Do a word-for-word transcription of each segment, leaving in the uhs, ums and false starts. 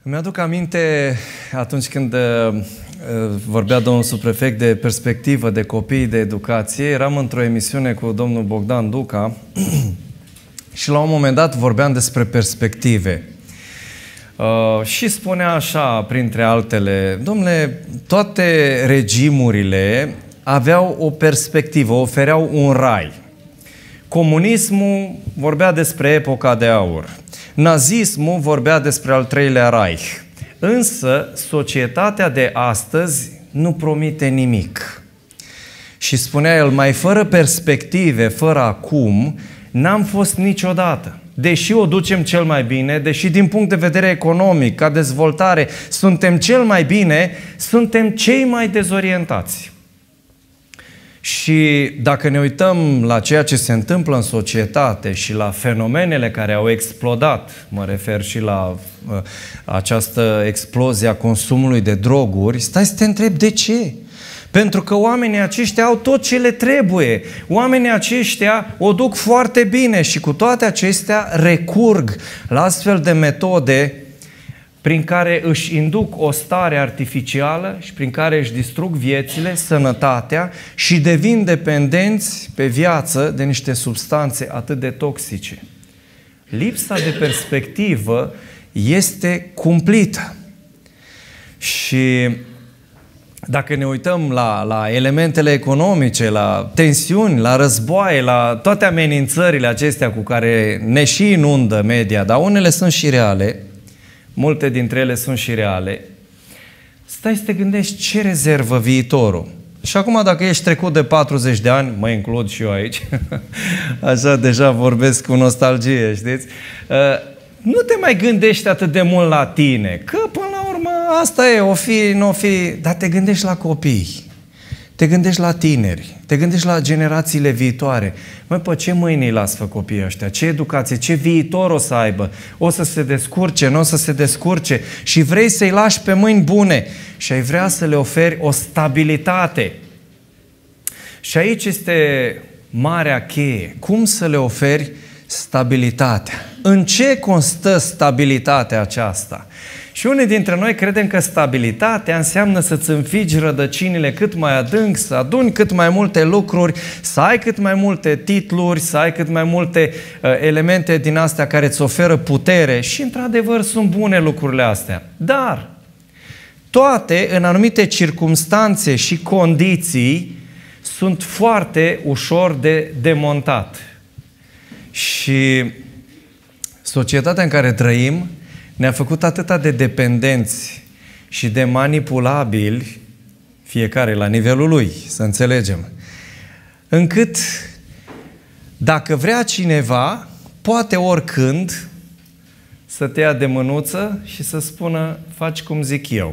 Îmi aduc aminte atunci când uh, vorbea domnul subprefect de perspectivă, de copii, de educație. Eram într-o emisiune cu domnul Bogdan Duca și la un moment dat vorbeam despre perspective. Uh, și spunea așa, printre altele, domnule, toate regimurile aveau o perspectivă, ofereau un rai. Comunismul vorbea despre epoca de aur. Nazismul vorbea despre al treilea Reich. Însă, societatea de astăzi nu promite nimic. Și spunea el, mai fără perspective, fără acum, n-am fost niciodată. Deși o ducem cel mai bine, deși din punct de vedere economic, ca dezvoltare, suntem cel mai bine, suntem cei mai dezorientați. Și dacă ne uităm la ceea ce se întâmplă în societate și la fenomenele care au explodat, mă refer și la uh, această explozie a consumului de droguri, stai să te întrebi de ce? Pentru că oamenii aceștia au tot ce le trebuie. Oamenii aceștia o duc foarte bine și cu toate acestea recurg la astfel de metode prin care își induc o stare artificială și prin care își distrug viețile, sănătatea și devin dependenți pe viață de niște substanțe atât de toxice. Lipsa de perspectivă este cumplită. Și dacă ne uităm la, la elementele economice, la tensiuni, la războaie, la toate amenințările acestea cu care ne și inundă media, dar unele sunt și reale, multe dintre ele sunt și reale, stai să te gândești ce rezervă viitorul. Și acum dacă ești trecut de patruzeci de ani, mă includ și eu aici, așa deja vorbesc cu nostalgie, știți? Nu te mai gândești atât de mult la tine, că până la urmă asta e, o fi, nu o fi, dar te gândești la copii, te gândești la tineri, te gândești la generațiile viitoare. Măi, pe ce mâini îi las pe copiii ăștia? Ce educație, ce viitor o să aibă? O să se descurce, nu o să se descurce și vrei să-i lași pe mâini bune și ai vrea să le oferi o stabilitate. Și aici este marea cheie. Cum să le oferi stabilitatea? În ce constă stabilitatea aceasta? Și unii dintre noi credem că stabilitatea înseamnă să-ți înfigi rădăcinile cât mai adânc, să aduni cât mai multe lucruri, să ai cât mai multe titluri, să ai cât mai multe uh, elemente din astea care îți oferă putere. Și într-adevăr sunt bune lucrurile astea. Dar toate, în anumite circumstanțe și condiții, sunt foarte ușor de demontat. Și societatea în care trăim ne-a făcut atâta de dependenți și de manipulabili, fiecare la nivelul lui, să înțelegem, încât dacă vrea cineva, poate oricând să te ia de mânuță și să spună, faci cum zic eu.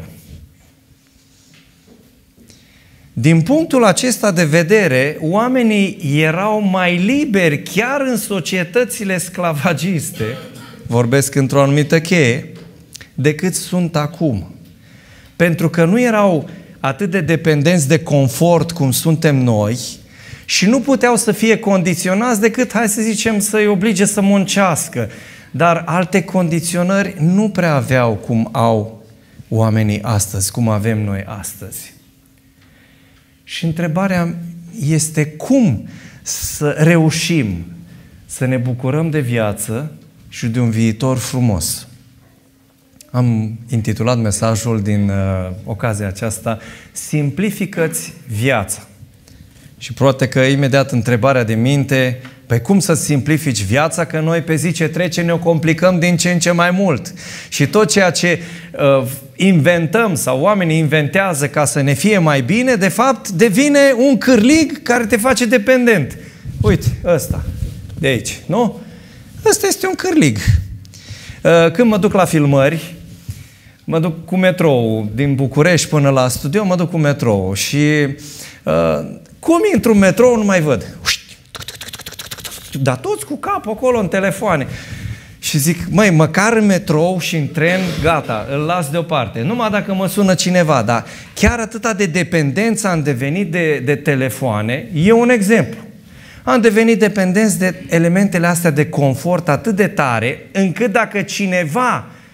Din punctul acesta de vedere, oamenii erau mai liberi chiar în societățile sclavagiste, vorbesc într-o anumită cheie, decât sunt acum. Pentru că nu erau atât de dependenți de confort cum suntem noi și nu puteau să fie condiționați decât, hai să zicem, să-i oblige să muncească. Dar alte condiționări nu prea aveau cum au oamenii astăzi, cum avem noi astăzi. Și întrebarea este cum să reușim să ne bucurăm de viață și de un viitor frumos. Am intitulat mesajul din uh, ocazia aceasta, Simplifică-ți viața. Și poate că imediat întrebarea de minte, păi cum să simplifici viața, că noi pe zi ce trece ne o complicăm din ce în ce mai mult. Și tot ceea ce uh, inventăm sau oamenii inventează ca să ne fie mai bine, de fapt devine un cârlig care te face dependent. Uite, ăsta, de aici, nu? Ăsta este un cârlig. Când mă duc la filmări, mă duc cu metrou din București până la studio, mă duc cu metrou și uh, cum intru în metrou nu mai văd. Dar toți cu capul acolo în telefoane. Și zic, măi, măcar în metrou și în tren, gata, îl las deoparte. Numai dacă mă sună cineva, dar chiar atâta de dependență am devenit de, de telefoane, e un exemplu. Am devenit dependenți de elementele astea de confort atât de tare, încât dacă cineva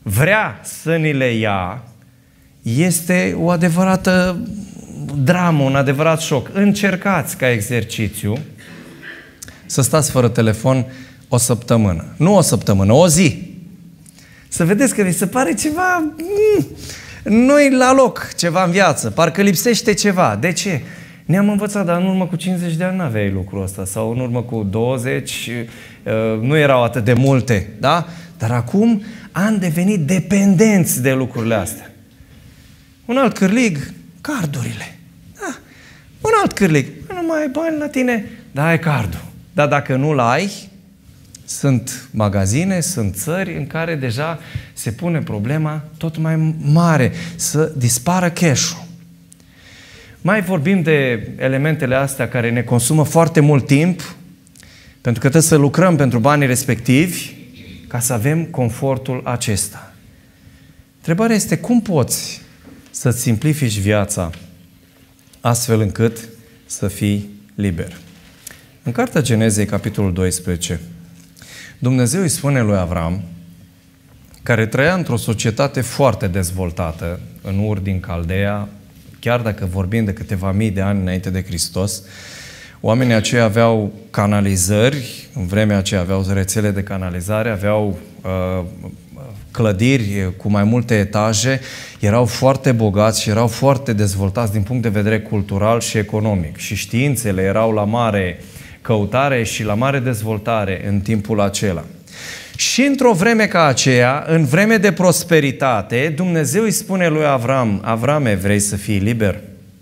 vrea să ni le ia, este o adevărată dramă, un adevărat șoc. Încercați ca exercițiu să stați fără telefon o săptămână. Nu o săptămână, o zi. Să vedeți că vi se pare ceva... Mm, nu-i la loc ceva în viață, parcă lipsește ceva. De ce? Ne-am învățat, dar în urmă cu cincizeci de ani n-aveai lucrul ăsta, sau în urmă cu douăzeci nu erau atât de multe, da? Dar acum am devenit dependenți de lucrurile astea. Un alt cârlig, cardurile. Da. Un alt cârlig, nu mai ai bani la tine, dar ai cardul. Dar dacă nu-l ai, sunt magazine, sunt țări în care deja se pune problema tot mai mare, să dispară cash-ul. Mai vorbim de elementele astea care ne consumă foarte mult timp, pentru că trebuie să lucrăm pentru banii respectivi ca să avem confortul acesta. Întrebarea este cum poți să-ți simplifici viața astfel încât să fii liber. În Cartea Genezei, capitolul doisprezece, Dumnezeu îi spune lui Avram, care trăia într-o societate foarte dezvoltată, în Ur din Caldea, chiar dacă vorbim de câteva mii de ani înainte de Hristos, oamenii aceia aveau canalizări, în vremea aceea aveau rețele de canalizare, aveau uh, clădiri cu mai multe etaje, erau foarte bogați și erau foarte dezvoltați din punct de vedere cultural și economic. Și științele erau la mare căutare și la mare dezvoltare în timpul acela. Și într-o vreme ca aceea, în vreme de prosperitate, Dumnezeu îi spune lui Avram, Avrame, vrei să fii liber?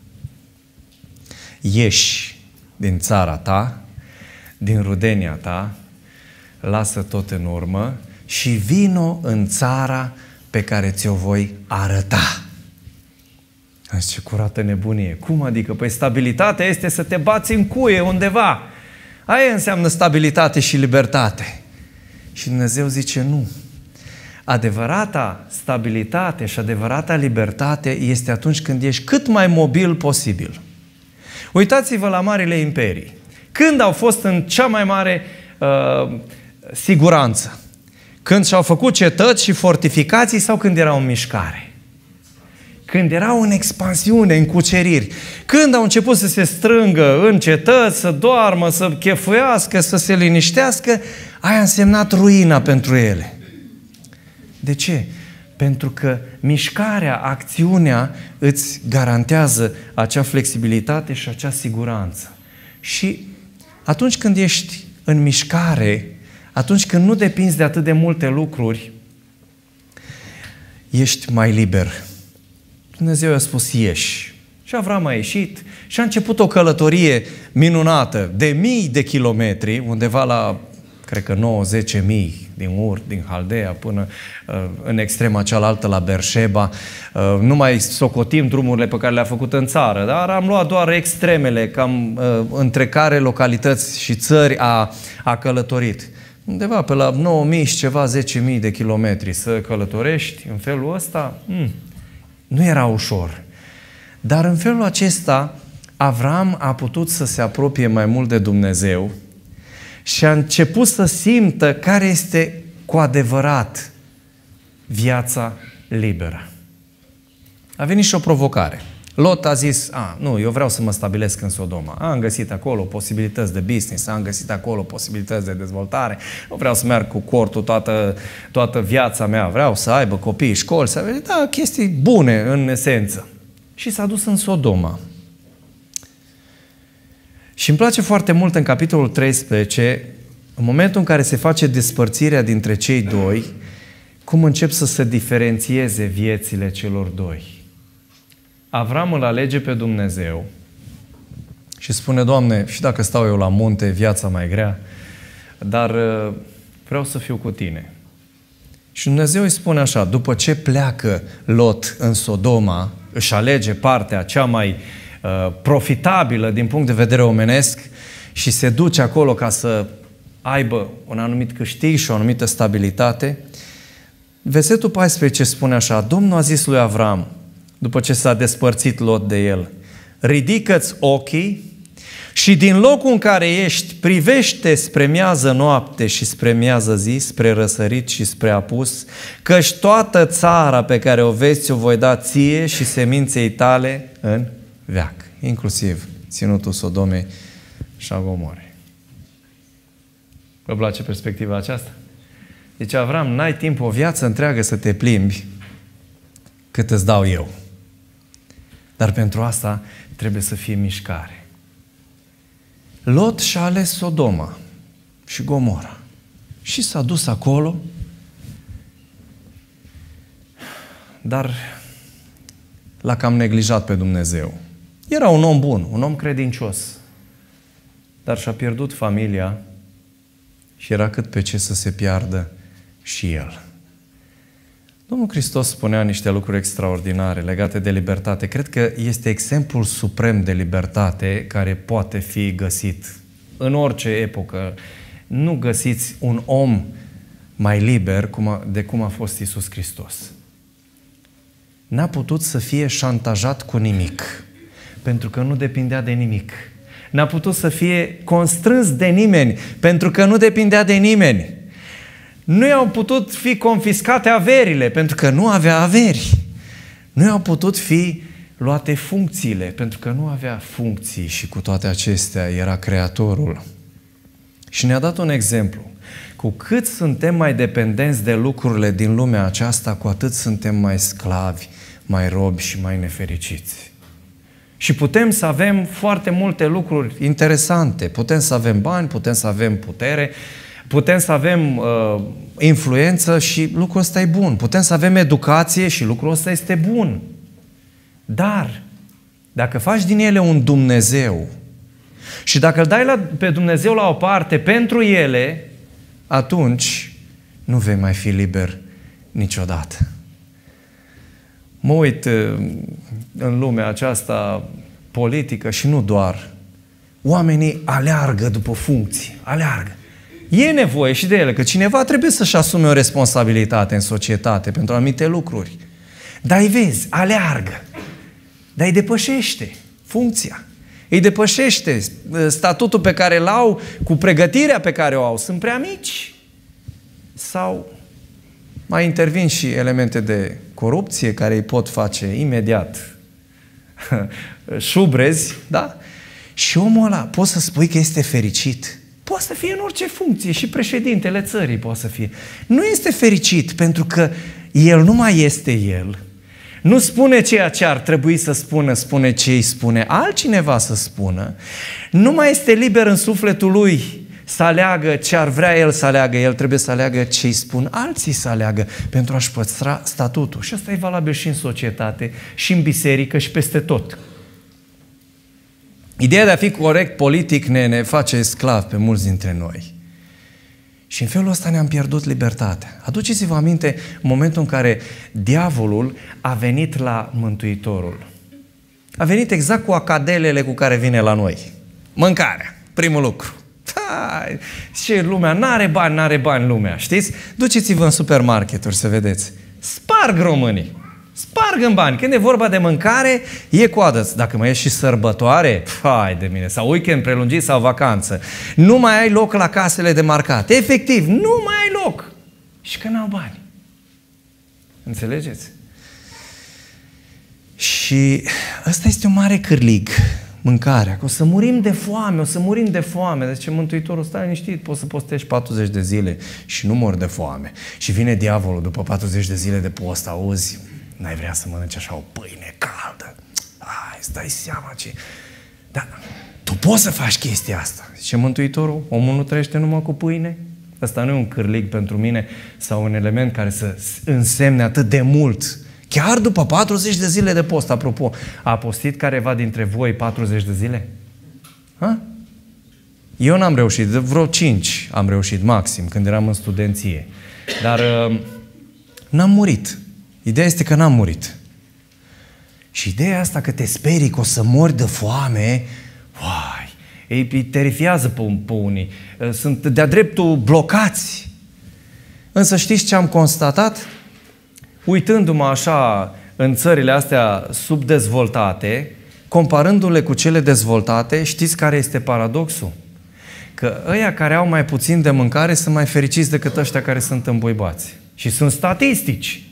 Ieși din țara ta, din rudenia ta, lasă tot în urmă și vino în țara pe care ți-o voi arăta. Ce curată nebunie! Cum adică? Păi stabilitatea este să te bați în cuie undeva. Aia înseamnă stabilitate și libertate. Și Dumnezeu zice nu. Adevărata stabilitate și adevărata libertate este atunci când ești cât mai mobil posibil. Uitați-vă la marile imperii. Când au fost în cea mai mare uh, siguranță? Când și-au făcut cetăți și fortificații sau când erau în mișcare? Când erau în expansiune, în cuceriri. Când au început să se strângă în cetăți, să doarmă, să chefuiască, să se liniștească, aia a însemnat ruina pentru ele. De ce? Pentru că mișcarea, acțiunea îți garantează acea flexibilitate și acea siguranță. Și atunci când ești în mișcare, atunci când nu depinzi de atât de multe lucruri, ești mai liber. Dumnezeu i-a spus ieși. Și Avram a ieșit și a început o călătorie minunată de mii de kilometri, undeva la, cred că nouă zece mii din Ur, din Haldea, până uh, în extrema cealaltă la Berșeba. Uh, nu mai socotim drumurile pe care le-a făcut în țară, dar am luat doar extremele, cam uh, între care localități și țări a, a călătorit. Undeva pe la nouă mii și ceva, zece mii de kilometri să călătorești în felul ăsta, hmm, nu era ușor. Dar în felul acesta, Avram a putut să se apropie mai mult de Dumnezeu și a început să simtă care este cu adevărat viața liberă. A venit și o provocare. Lot a zis, a, nu, eu vreau să mă stabilesc în Sodoma. Am găsit acolo posibilități de business, am găsit acolo posibilități de dezvoltare, nu vreau să merg cu cortul toată, toată viața mea, vreau să aibă copii, școli, să aibă, da, chestii bune în esență. Și s-a dus în Sodoma. Și îmi place foarte mult în capitolul treisprezece, în momentul în care se face despărțirea dintre cei doi, cum încep să se diferențieze viețile celor doi. Avram îl alege pe Dumnezeu și spune, Doamne, și dacă stau eu la munte, viața mai grea, dar vreau să fiu cu Tine. Și Dumnezeu îi spune așa, după ce pleacă Lot în Sodoma, își alege partea cea mai uh, profitabilă din punct de vedere omenesc și se duce acolo ca să aibă un anumit câștig și o anumită stabilitate. Versetul paisprezece spune așa, Domnul a zis lui Avram, după ce s-a despărțit Lot de el, ridică-ți ochii Și din locul în care ești, privește spre miază noapte și spre miază zi, spre răsărit și spre apus, căci toată țara pe care o vezi o voi da ție și seminței tale în veac, inclusiv ținutul Sodomei și a Gomorei. Vă place perspectiva aceasta? Deci, Avram, n-ai timp o viață întreagă să te plimbi cât îți dau eu. Dar pentru asta trebuie să fie mișcare. Lot și-a ales Sodoma și Gomora și s-a dus acolo, dar l-a cam neglijat pe Dumnezeu. Era un om bun, un om credincios, dar și-a pierdut familia și era cât pe ce să se piardă și el. Domnul Hristos spunea niște lucruri extraordinare legate de libertate. Cred că este exemplul suprem de libertate care poate fi găsit în orice epocă. Nu găsiți un om mai liber de cum a fost Iisus Hristos. N-a putut să fie șantajat cu nimic, pentru că nu depindea de nimic. N-a putut să fie constrâns de nimeni, pentru că nu depindea de nimeni. Nu i-au putut fi confiscate averile, pentru că nu avea averi. Nu i-au putut fi luate funcțiile, pentru că nu avea funcții și cu toate acestea era Creatorul. Și ne-a dat un exemplu. Cu cât suntem mai dependenți de lucrurile din lumea aceasta, cu atât suntem mai sclavi, mai robi și mai nefericiți. Și putem să avem foarte multe lucruri interesante. Putem să avem bani, putem să avem putere, putem să avem uh, influență și lucrul ăsta e bun. Putem să avem educație și lucrul ăsta este bun. Dar, dacă faci din ele un Dumnezeu și dacă îl dai la, pe Dumnezeu la o parte pentru ele, atunci nu vei mai fi liber niciodată. Mă uit în lumea aceasta politică și nu doar. Oamenii aleargă după funcții, aleargă. E nevoie și de ele, că cineva trebuie să-și asume o responsabilitate în societate pentru anumite lucruri. Dar îi vezi, aleargă. Dar îi depășește funcția. Îi depășește statutul pe care îl au cu pregătirea pe care o au. Sunt prea mici. Sau mai intervin și elemente de corupție care îi pot face imediat șubrezi, da? Și omul ăla, poți să spui că este fericit? Poate să fie în orice funcție și președintele țării poate să fie. Nu este fericit pentru că el nu mai este el. Nu spune ceea ce ar trebui să spună, spune ce îi spune altcineva să spună. Nu mai este liber în sufletul lui să aleagă ce ar vrea el să aleagă. El trebuie să aleagă ce îi spun alții să aleagă pentru a-și păstra statutul. Și asta e valabil și în societate, și în biserică, și peste tot. Ideea de a fi corect politic ne, ne face sclavi pe mulți dintre noi. Și în felul ăsta ne-am pierdut libertatea. Aduceți-vă aminte momentul în care diavolul a venit la Mântuitorul. A venit exact cu acadelele cu care vine la noi. Mâncarea, primul lucru. Hai, și lumea, n-are bani, n-are bani lumea, știți? Duceți-vă în supermarketuri să vedeți. Sparg românii. Sparg în bani. Când e vorba de mâncare, e coadă. Dacă mai e și sărbătoare, hai de mine, sau weekend prelungit sau vacanță, nu mai ai loc la casele de marcat. Efectiv, nu mai ai loc. Și că n-au bani. Înțelegeți? Și ăsta este un mare cârlig, mâncarea. Că o să murim de foame, o să murim de foame. Deci Mântuitorul, stai liniștit, poți să postești patruzeci de zile și nu mori de foame. Și vine diavolul după patruzeci de zile de post, auzi, n-ai vrea să mănânci așa o pâine caldă. Ai, îți dai seama ce... Dar tu poți să faci chestia asta. Zice Mântuitorul, omul nu trăiește numai cu pâine? Asta nu e un cârlig pentru mine sau un element care să însemne atât de mult. Chiar după patruzeci de zile de post, apropo, a postit careva dintre voi patruzeci de zile? Ha? Eu n-am reușit, de vreo cinci am reușit maxim, când eram în studenție. Dar uh, n-am murit. Ideea este că n-am murit. Și ideea asta că te sperii că o să mori de foame, uai, îi, îi terifiază pe, pe unii. Sunt de-a dreptul blocați. Însă știți ce am constatat? Uitându-mă așa în țările astea subdezvoltate, comparându-le cu cele dezvoltate, știți care este paradoxul? Că ăia care au mai puțin de mâncare sunt mai fericiți decât ăștia care sunt îmbuibați. Și sunt statistici.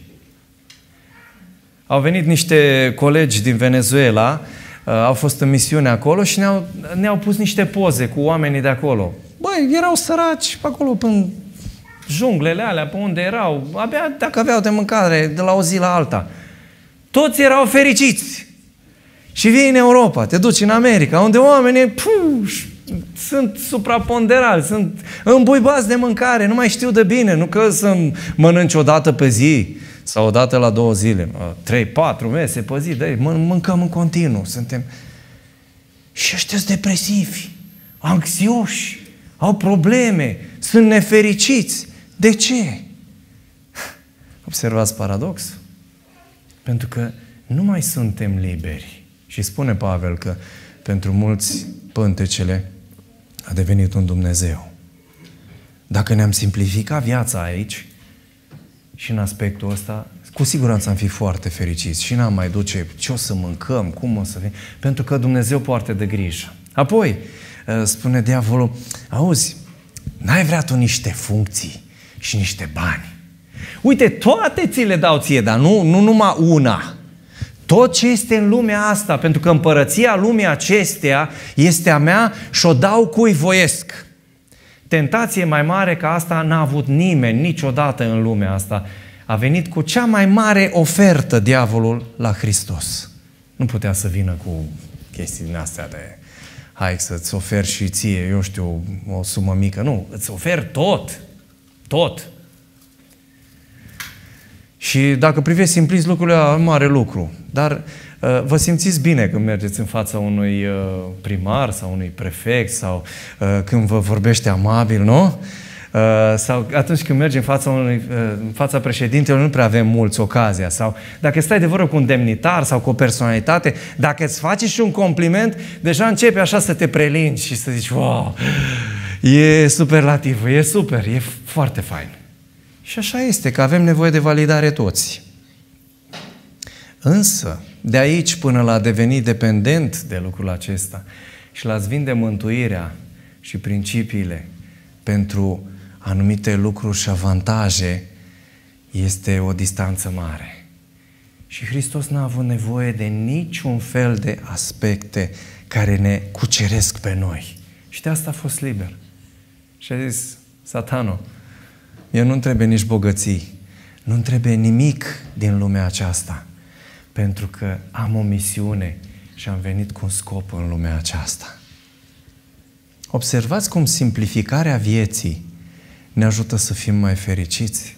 Au venit niște colegi din Venezuela, au fost în misiune acolo și ne-au, ne-au pus niște poze cu oamenii de acolo. Băi, erau săraci pe acolo, până junglele alea, pe unde erau, abia dacă aveau de mâncare de la o zi la alta. Toți erau fericiți. Și vii în Europa, te duci în America, unde oamenii puh, sunt supraponderali, sunt îmbuibați de mâncare, nu mai știu de bine, nu că să mănânci o dată pe zi sau o dată la două zile, trei, patru mese pe zi, de mâncăm în continuu, suntem. Și ăștia sunt depresivi, anxioși, au probleme, sunt nefericiți. De ce? Observați paradoxul? Pentru că nu mai suntem liberi. Și spune Pavel că pentru mulți pântecele a devenit un Dumnezeu. Dacă ne-am simplificat viața aici și în aspectul ăsta, cu siguranță am fi foarte fericiți și n-am mai duce ce o să mâncăm, cum o să fim, pentru că Dumnezeu poartă de grijă. Apoi, spune diavolul, auzi, n-ai vrea tu niște funcții și niște bani? Uite, toate ți le dau ție, dar nu, nu numai una. Tot ce este în lumea asta, pentru că împărăția lumii acesteia este a mea și o dau cui voiesc. Tentație mai mare ca asta n-a avut nimeni niciodată în lumea asta. A venit cu cea mai mare ofertă diavolul la Hristos. Nu putea să vină cu chestii din astea de hai să-ți oferi și ție, eu știu, o sumă mică. Nu, îți oferi tot. Tot. Și dacă privești simpliți lucrurile, e mare lucru. Dar uh, vă simțiți bine când mergeți în fața unui uh, primar sau unui prefect sau uh, când vă vorbește amabil, nu? Uh, sau atunci când mergi în fața, unui, uh, în fața președintelui, nu prea avem mulți ocazia. Sau dacă stai de vorbă cu un demnitar sau cu o personalitate, dacă îți faci și un compliment, deja începe așa să te prelingi și să zici, wow, e superlativ, e super, e foarte fain. Și așa este, că avem nevoie de validare toți. Însă, de aici până la a deveni dependent de lucrul acesta și la a-ți vinde mântuirea și principiile pentru anumite lucruri și avantaje, este o distanță mare. Și Hristos n-a avut nevoie de niciun fel de aspecte care ne cuceresc pe noi. Și de asta a fost liber. Și a zis, Satanul, eu nu-mi trebuie nici bogății, nu-mi trebuie nimic din lumea aceasta, pentru că am o misiune și am venit cu un scop în lumea aceasta. Observați cum simplificarea vieții ne ajută să fim mai fericiți.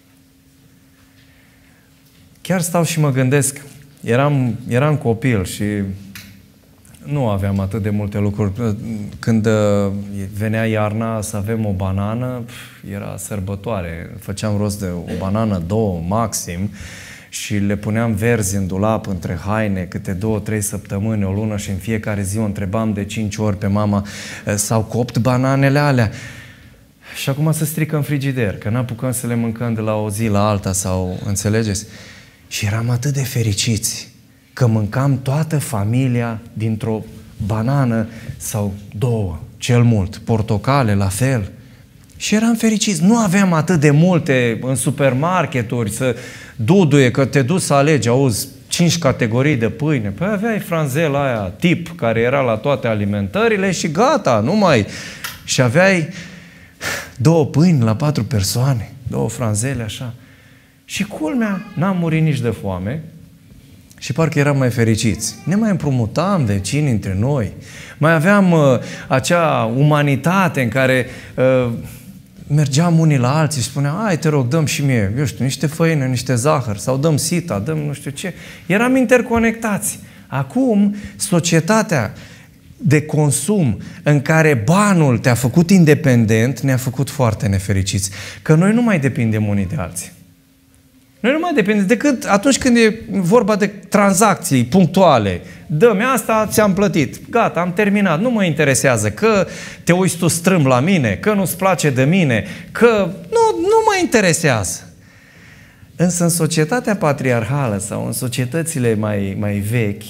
Chiar stau și mă gândesc, eram, eram copil și nu aveam atât de multe lucruri. Când venea iarna să avem o banană, era sărbătoare. Făceam rost de o banană, două, maxim, și le puneam verzi în dulap, între haine, câte două, trei săptămâni, o lună, și în fiecare zi o întrebam de cinci ori pe mama, s-au copt bananele alea? Și acum se strică în frigider, că n-apucăm să le mâncăm de la o zi la alta, sau, înțelegeți? Și eram atât de fericiți că mâncam toată familia dintr-o banană sau două, cel mult, portocale, la fel. Și eram fericiți. Nu aveam atât de multe în supermarketuri să duduie, că te duci să alegi, auzi, cinci categorii de pâine. Păi aveai franzela aia tip, care era la toate alimentările și gata, nu mai... Și aveai două pâini la patru persoane, două franzele, așa. Și culmea, n-am murit nici de foame și parcă eram mai fericiți. Ne mai împrumutam vecini între noi. Mai aveam uh, acea umanitate în care uh, mergeam unii la alții și spuneam, hai, te rog, dăm și mie, eu știu, niște făină, niște zahăr, sau dăm sita, dăm nu știu ce. Eram interconectați. Acum, societatea de consum în care banul te-a făcut independent ne-a făcut foarte nefericiți. Că noi nu mai depindem unii de alții. Noi nu mai depindem decât atunci când e vorba de tranzacții punctuale. Dă-mi asta, ți-am plătit. Gata, am terminat. Nu mă interesează că te uiți tu strâmb la mine, că nu-ți place de mine, că... Nu, nu mă interesează. Însă în societatea patriarhală sau în societățile mai, mai vechi,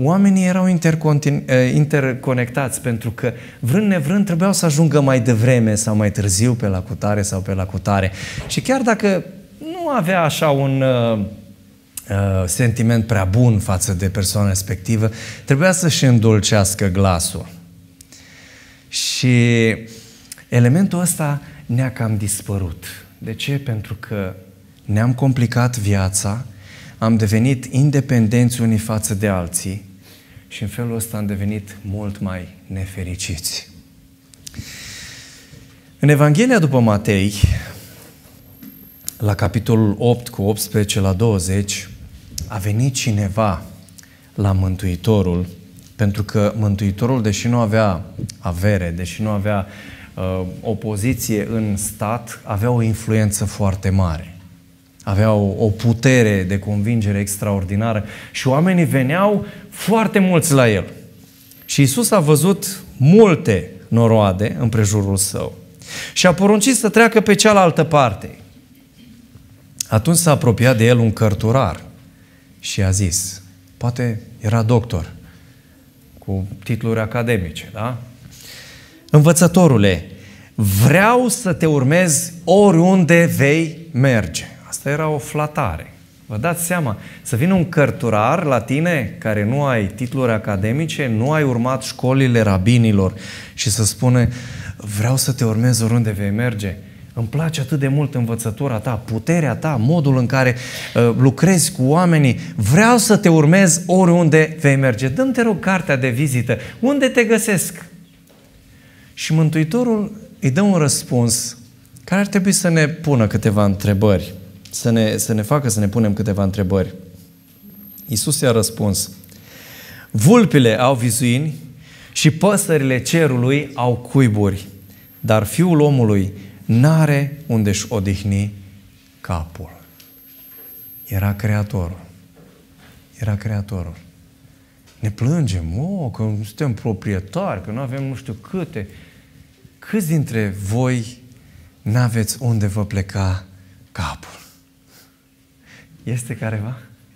oamenii erau interconectați pentru că vrând nevrând trebuiau să ajungă mai devreme sau mai târziu pe la cutare sau pe la cutare. Și chiar dacă nu avea așa un uh, uh, sentiment prea bun față de persoana respectivă, trebuia să-și îndulcească glasul. Și elementul ăsta ne-a cam dispărut. De ce? Pentru că ne-am complicat viața, am devenit independenți unii față de alții și în felul ăsta am devenit mult mai nefericiți. În Evanghelia după Matei, la capitolul opt cu optsprezece la douăzeci, a venit cineva la Mântuitorul, pentru că Mântuitorul, deși nu avea avere, deși nu avea uh, o poziție în stat, avea o influență foarte mare. Avea o, o putere de convingere extraordinară și oamenii veneau foarte mulți la el. Și Iisus a văzut multe noroade împrejurul său și a poruncit să treacă pe cealaltă parte. Atunci s-a apropiat de el un cărturar și a zis, poate era doctor, cu titluri academice, da? Învățătorule, vreau să te urmez oriunde vei merge. Asta era o flatare. Vă dați seama, să vină un cărturar la tine care nu ai titluri academice, nu ai urmat școlile rabinilor și să spune, vreau să te urmez oriunde vei merge. Îmi place atât de mult învățătura ta, puterea ta, modul în care uh, lucrezi cu oamenii. Vreau să te urmez oriunde vei merge. Dă-mi, te rog, cartea de vizită. Unde te găsesc? Și Mântuitorul îi dă un răspuns care ar trebui să ne pună câteva întrebări. Să ne, să ne facă să ne punem câteva întrebări. Iisus i-a răspuns, vulpile au vizuini și păsările cerului au cuiburi, dar Fiul omului n-are unde-și odihni capul. Era Creatorul. Era Creatorul. Ne plângem, oh, că nu suntem proprietari, că nu avem nu știu câte. Câți dintre voi n-aveți unde vă pleca capul? Este careva?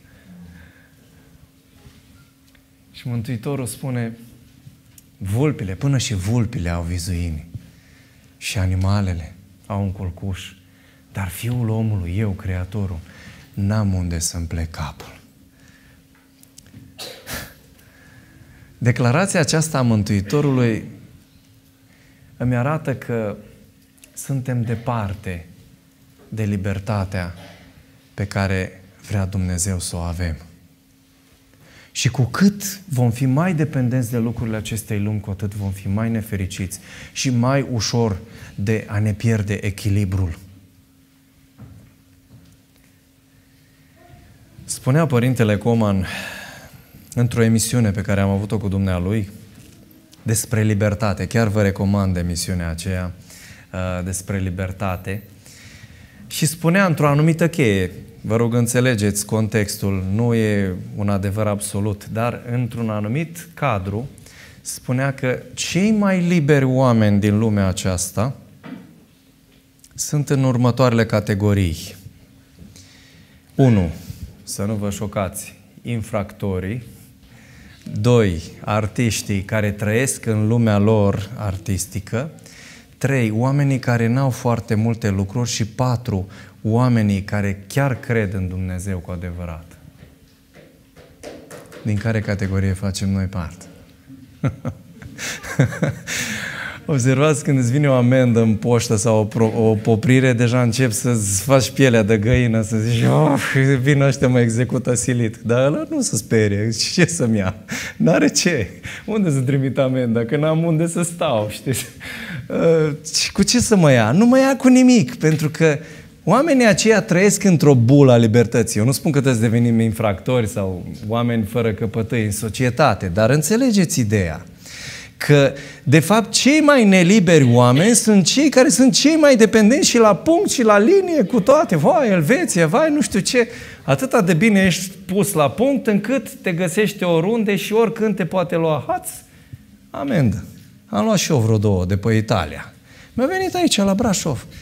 Și Mântuitorul spune, vulpile, până și vulpile au vizuini și animalele au un culcuș, dar Fiul omului, eu, Creatorul, n-am unde să-mi plec capul. Declarația aceasta a Mântuitorului îmi arată că suntem departe de libertatea pe care vrea Dumnezeu să o avem. Și cu cât vom fi mai dependenți de lucrurile acestei lumi, cu atât vom fi mai nefericiți și mai ușor de a ne pierde echilibrul. Spunea Părintele Coman într-o emisiune pe care am avut-o cu dumnealui despre libertate. Chiar vă recomand emisiunea aceea despre libertate. Și spunea într-o anumită cheie, vă rog înțelegeți contextul, nu e un adevăr absolut, dar într-un anumit cadru spunea că cei mai liberi oameni din lumea aceasta sunt în următoarele categorii. unu. Să nu vă șocați, infractorii. doi. Artiștii care trăiesc în lumea lor artistică. trei. Oamenii care n-au foarte multe lucruri și patru. Oamenii care chiar cred în Dumnezeu cu adevărat. Din care categorie facem noi parte? Observați, când îți vine o amendă în poștă sau o, pro, o poprire, deja încep să-ți faci pielea de găină, să zici, oh, vin ăștia, mă execută silit. Dar ăla nu se sperie. Ce să-mi ia? N-are ce. Unde să trimit amenda? Că n-am unde să stau, știți? Uh, cu ce să mă ia? Nu mă ia cu nimic, pentru că oamenii aceia trăiesc într-o bulă a libertății. Eu nu spun că trebuie să devenim infractori sau oameni fără căpătâi în societate, dar înțelegeți ideea că, de fapt, cei mai neliberi oameni sunt cei care sunt cei mai dependenți și la punct și la linie cu toate. Vai, Elveția, vai, nu știu ce. Atâta de bine ești pus la punct încât te găsești oriunde și oricând te poate lua haț, amendă. Am luat și eu vreo două de pe Italia. Mi-a venit aici, la Brașov.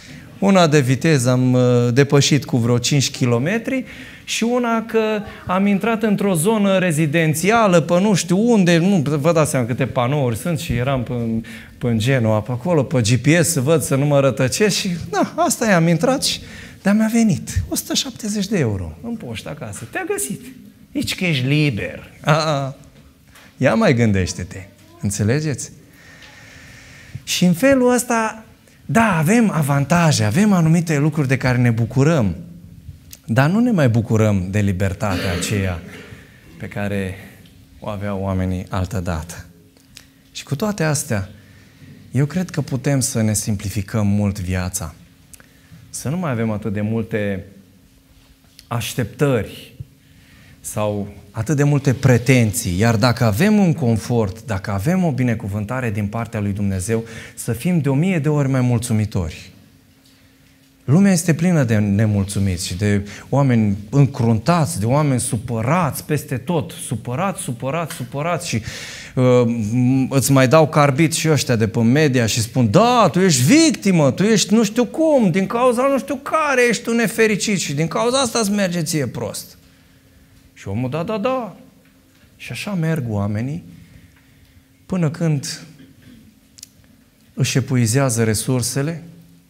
Una de viteză am depășit cu vreo cinci kilometri și una că am intrat într-o zonă rezidențială pe nu știu unde, nu vă dați seama câte panouri sunt și eram pe, pe în Genoa, pe acolo, pe G P S să văd să nu mă rătăcesc și na, asta e, am intrat și dar mi-a venit o sută șaptezeci de euro în poștă acasă. Te-a găsit. Nici că ești liber. A, ia mai gândește-te. Înțelegeți? Și în felul ăsta, da, avem avantaje, avem anumite lucruri de care ne bucurăm, dar nu ne mai bucurăm de libertatea aceea pe care o aveau oamenii altădată. Și cu toate astea, eu cred că putem să ne simplificăm mult viața. Să nu mai avem atât de multe așteptări sau atât de multe pretenții. Iar dacă avem un confort, dacă avem o binecuvântare din partea lui Dumnezeu, să fim de o mie de ori mai mulțumitori. Lumea este plină de nemulțumiți și de oameni încruntați, de oameni supărați peste tot. Supărați, supărați, supărați și uh, îți mai dau carbit și ăștia de pe media și spun, da, tu ești victimă, tu ești nu știu cum, din cauza nu știu care ești tu nefericit și din cauza asta îți merge ție prost. Și omul, da, da, da. Și așa merg oamenii până când își epuizează resursele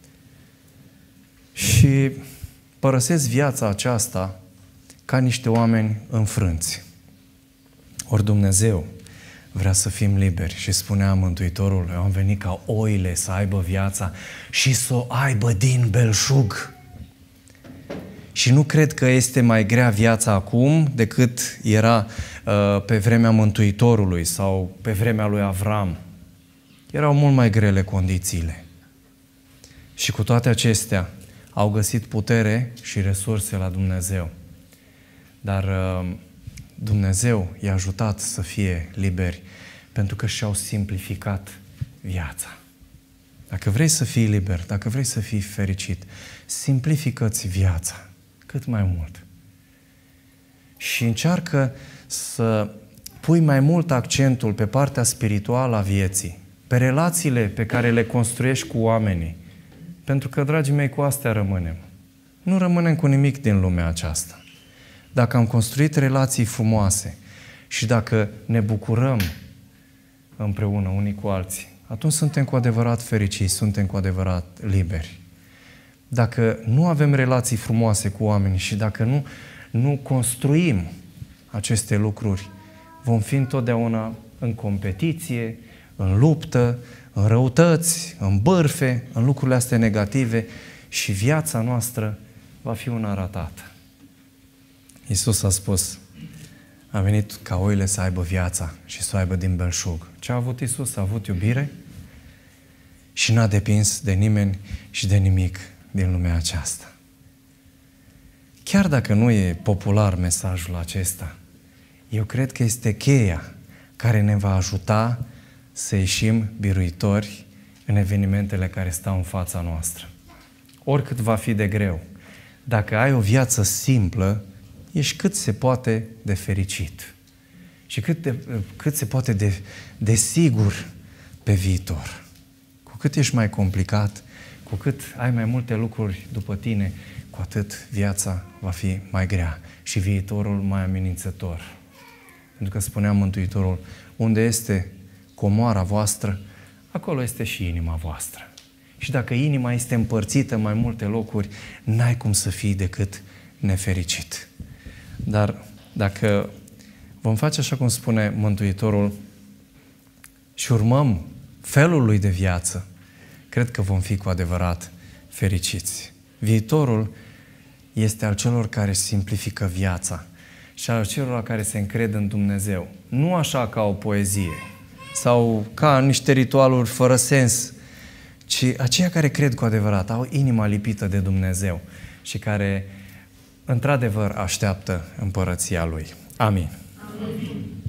și părăsesc viața aceasta ca niște oameni înfrânți. Ori Dumnezeu vrea să fim liberi și spunea Mântuitorul, eu am venit ca oile să aibă viața și să o aibă din belșug. Și nu cred că este mai grea viața acum decât era uh, pe vremea Mântuitorului sau pe vremea lui Avram. Erau mult mai grele condițiile. Și cu toate acestea au găsit putere și resurse la Dumnezeu. Dar uh, Dumnezeu i-a ajutat să fie liberi pentru că și-au simplificat viața. Dacă vrei să fii liber, dacă vrei să fii fericit, simplifică-ți viața cât mai mult. Și încearcă să pui mai mult accentul pe partea spirituală a vieții, pe relațiile pe care le construiești cu oamenii. Pentru că, dragii mei, cu astea rămânem. Nu rămânem cu nimic din lumea aceasta. Dacă am construit relații frumoase și dacă ne bucurăm împreună unii cu alții, atunci suntem cu adevărat fericiți, suntem cu adevărat liberi. Dacă nu avem relații frumoase cu oamenii și dacă nu, nu construim aceste lucruri, vom fi întotdeauna în competiție, în luptă, în răutăți, în bârfe, în lucrurile astea negative și viața noastră va fi una ratată. Iisus a spus, a venit ca oile să aibă viața și să o aibă din belșug. Ce a avut Iisus? A avut iubire și n-a depins de nimeni și de nimic din lumea aceasta. Chiar dacă nu e popular mesajul acesta, eu cred că este cheia care ne va ajuta să ieșim biruitori în evenimentele care stau în fața noastră. Oricât va fi de greu, dacă ai o viață simplă, ești cât se poate de fericit și cât, de, cât se poate de, de sigur pe viitor. Cu cât ești mai complicat, cu cât ai mai multe lucruri după tine, cu atât viața va fi mai grea și viitorul mai amenințător. Pentru că spunea Mântuitorul, unde este comoara voastră, acolo este și inima voastră. Și dacă inima este împărțită în mai multe locuri, n-ai cum să fii decât nefericit. Dar dacă vom face așa cum spune Mântuitorul și urmăm felul lui de viață, cred că vom fi cu adevărat fericiți. Viitorul este al celor care simplifică viața și al celor care se încred în Dumnezeu. Nu așa ca o poezie sau ca niște ritualuri fără sens, ci aceia care cred cu adevărat, au inima lipită de Dumnezeu și care într-adevăr așteaptă împărăția Lui. Amin. Amin.